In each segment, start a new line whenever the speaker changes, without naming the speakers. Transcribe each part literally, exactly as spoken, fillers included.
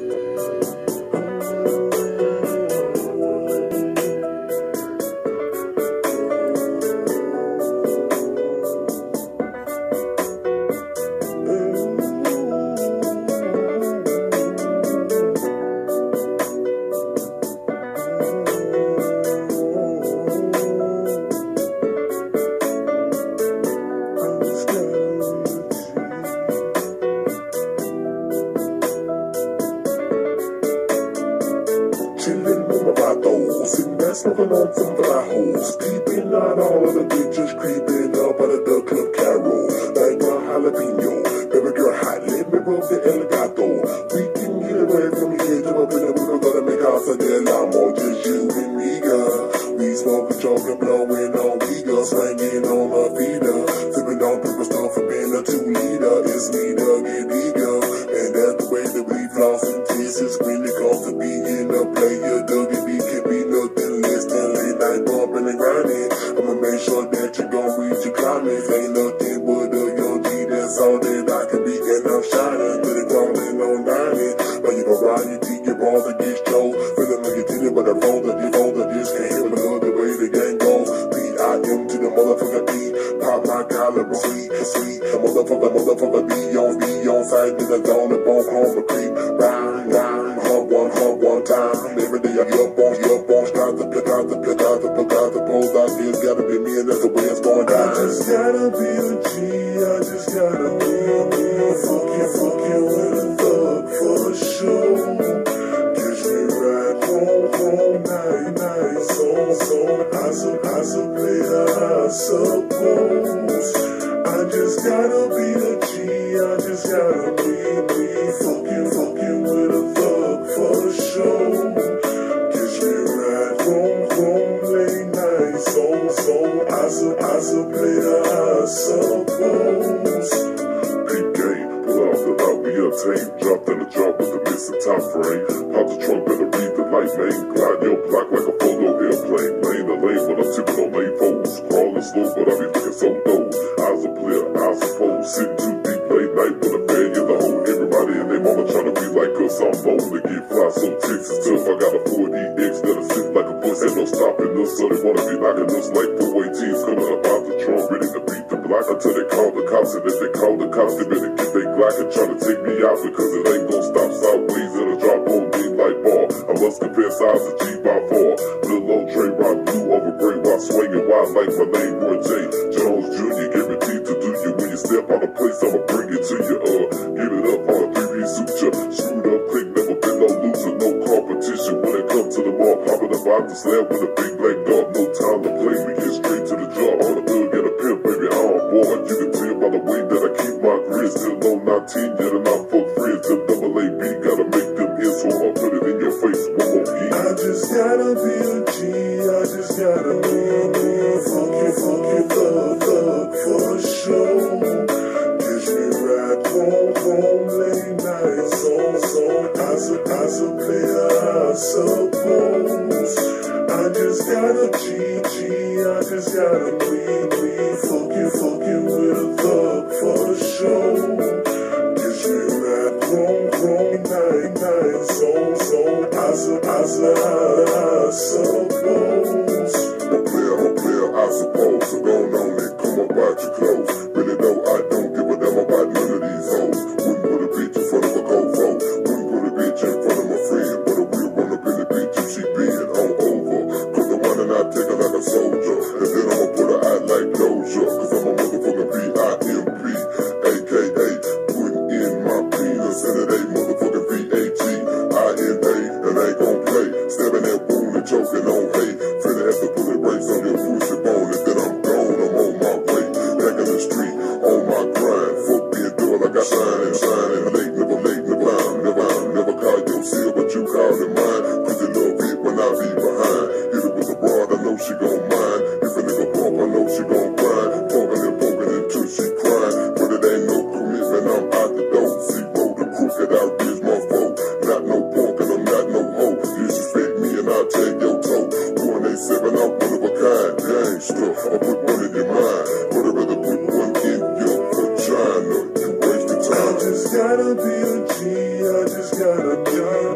Sitting back smoking on some fly holes, peeping out all of the bitches creeping up out of the club Carol. Like a jalapeno, baby girl hot, let me rub the Elgato. We can get away from here to up in the middle, gotta make out for that llamo. Just you and me, girl. We smoking, choking, blowing on we girl, swinging on a feeder, sipping on purple stuff for being a two liter. It's me, Doug and Eagle, and that's the way that we floss and kisses when it comes to being a player. Doug and me can be nothing less than late night bumping and grinding. I'ma make sure that you gon' reach your climax. Ain't nothing but a young G, that's all that I can be, and I'm shining to the calling on dining. But you gon' ride your teeth, your balls against Joe. Feeling like you did it, but I rolled it, you rolled it, just can't help but love the way the game goes. P I M to the motherfucker B, pop my collar, sweet, sweet. The motherfucker, motherfucker be on, be on side, in the zone, up on home, a creep. Ride, ride, hug one, hug one time. Every day I get up on, you up on, start to pick out the, pick out the, pick out the pose out there. It's gotta be me, and that's the way it's going down. I just gotta be a G, I just gotta be a me. Fucking, fucking with a thug for sure. Gives me right home, home, night, night, so, so. I so, I so play, I suppose. I just gotta be a G, I just gotta be me. Fucking, fucking with a thug for sure. Gives me right home, home, late night, so, so. I so, I so play, I suppose. Big game, pull out the loud, we obtain. Dropped in the drop with the missing top frame. Pop the trunk, better read the light, man. Glide your block like a photo airplane. Lane to lane when I'm tipping on lane foes. Crawling slow, but I be looking so low. Eyes are clear, I suppose. Sitting too deep late night with a bag in the hole. Everybody and their mama trying to be like us. I'm bold to get fly, so Texas tough. I got a four D X that'll sit like a bus. Ain't no stopping us, so they wanna be knocking us like four eighteens coming up out the trunk, ready to beat the block until they call the cops. And if they call the cops, they better get their Glock and try to take me out, because it ain't gon' stop sideways. It'll drop on me like ball. I must compare size to G by four. Little old Trey rock blue over gray while swinging wild like my name Roy J. Jones Junior Guaranteed to do you when you step out of place. I'ma bring it to you. Uh, give it up on a three piece suture. Screwed up quick, never been no loser, no competition when it comes to the mall. Popping about the slab with a big black dog. No time to play, we get straight to the job. On a thug and a pimp, baby, I'm on board. You can tell by the way that I keep my grit. Still no nineteen yet, and I'm fuck friends. Them double A B gotta make them hits, so I'll put it in your face one more again. I just gotta be a G, I just gotta be a me. Funky, funky thug, thug for sure. Gives me right home, home, late night, so, so. I so, I so play, I suppose. I just gotta G, G, I just gotta be me. Funky, funky with a thug for sure. Gives me right home, home, night, night, so, so. I so, I so, I suppose. I'm player, I'm player, I suppose. So go on and come up out your clothes. Really though, I don't give a damn about none of these hoes. Wouldn't put a bitch in front of a cold foe. Wouldn't put a bitch in front of my friend. But I will run up in the bitch if she being on over. Cause the one and I take her like a soldier. And then I'ma put her out like closure. Cause I'm a motherfucking B I M P. A K A putting in my penis. And it ain't motherfucking V A T I N A. And I ain't gon' play. Stabbing that wound and choking on hate. Finna have to put a brace on your pussy bone. And then I'm gone, I'm on my way. Back in the street, on my grind. Fuck being done like I shine and shine. And late, never late, never I'm never I'm never call your seal, but you call it mine. Cause you love it when I be behind. Hit it with a broad, I know she gon' mind. If a nigga bump, I know she gon' grind. Poking and poking until she crying. But it ain't no commitment, I'm out the door. Zero the crooked out is my foe. Not no punk and I'm not no hoe. Disrespect me and I'll take your toe. one eighty-seven, I'm one of a kind. Gangsta, I put one in your mind. But I'd rather put one in your vagina. You waste your time. I just gotta be a G, I just gotta be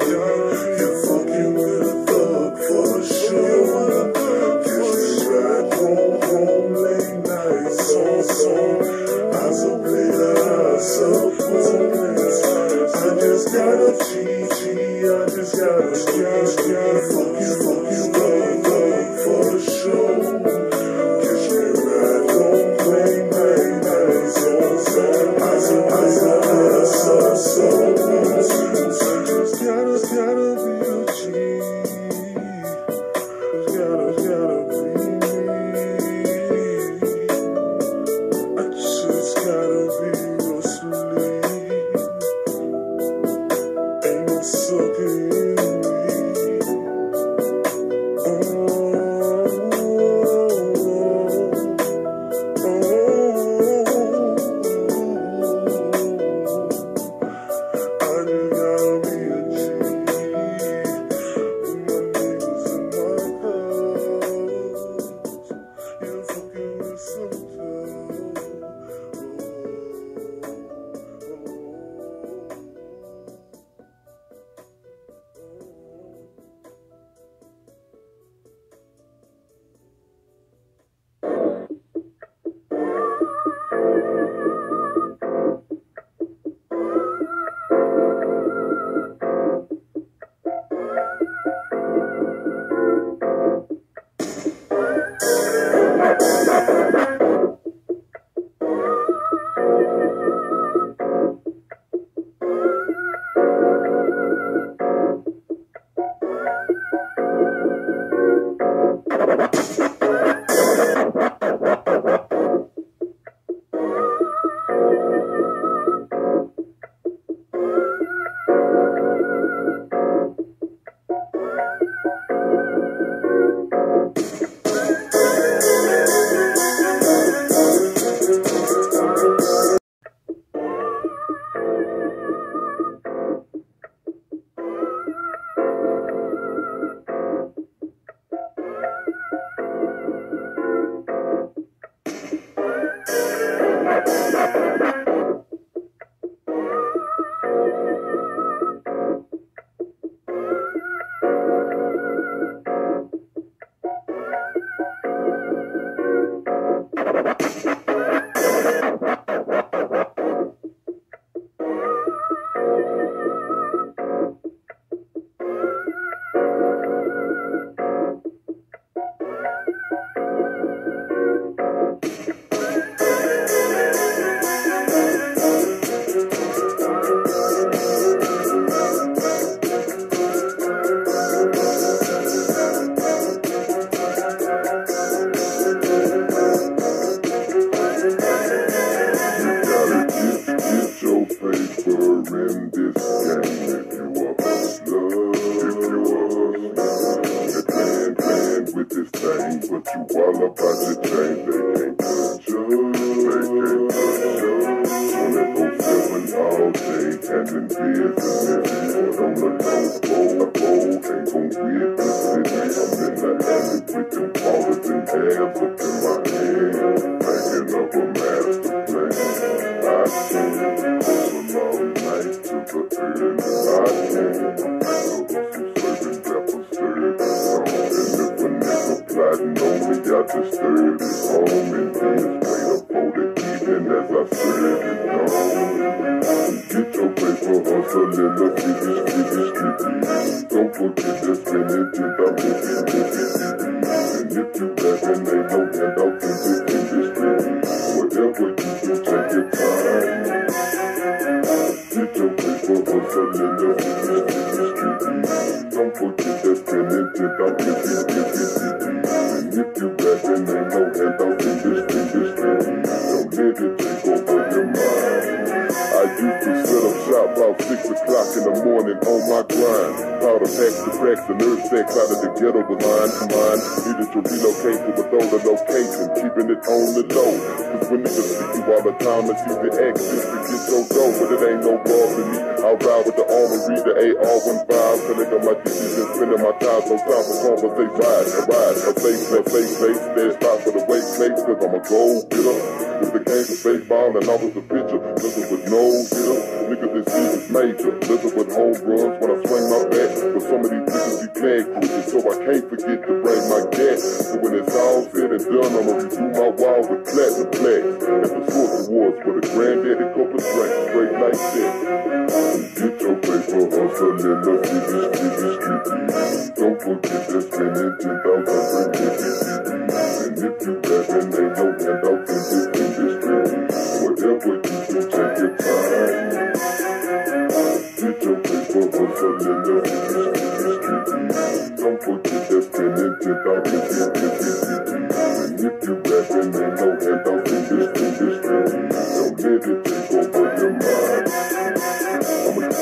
I'ma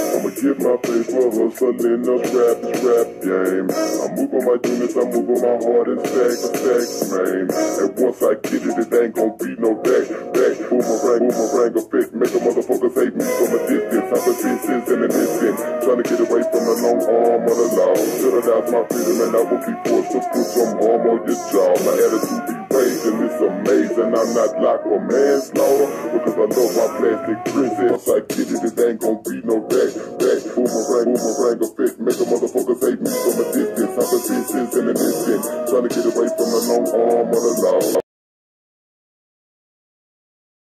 get my paper, hustling the rap, rap game. I move on my units, I move on my heart and stack, stack, man. And once I get it, it ain't gon' be no back, back. Boomerang, boomerang effect, make a motherfucker hate me from a distance. I've been pieces in an instant, trying to get away from the long arm of the law. Should've lost my freedom and I would be forced to put some harm on your jaw. My attitude be raised and it's amazing. I'm not locked for manslaughter because I love my plastic princess. Once I get it, it ain't gon' be no back, back. Boomerang, boomerang effect, make a motherfucker hate me from a distance. I've been pieces in an instant, trying to get away from the long arm of the law.